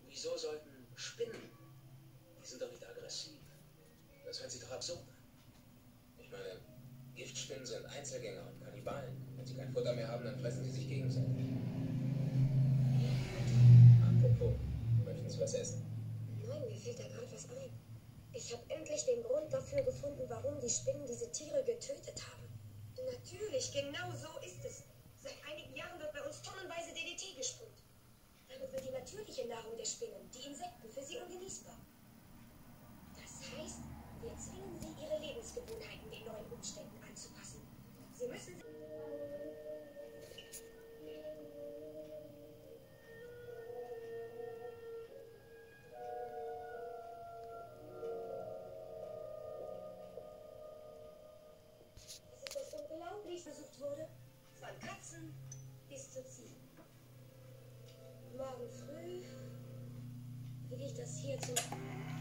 Wieso sollten Spinnen? Die sind doch nicht aggressiv. Das hört sich doch absurd an. Ich meine, Giftspinnen sind Einzelgänger und Kannibalen. Wenn sie kein Futter mehr haben, dann fressen sie sich gegenseitig. Apropos, möchten Sie was essen? Nein, mir fällt da gerade was ein. Ich habe endlich den Grund dafür gefunden, warum die Spinnen diese Tiere getötet haben. Natürlich, genau so ist es. Seit einigen Jahren wird bei uns tonnenweise DDT gesprüht. Damit wird die natürliche Nahrung der Spinnen, die Insekten, für sie ungenießbar. Das heißt, wir zwingen sie, ihre Lebensgewohnheiten den neuen Umständen anzupassen. Sie müssen... Es ist das unglaublich versucht wurde, von Katzen bis zu Ziegen. Morgen früh will ich das hier zum...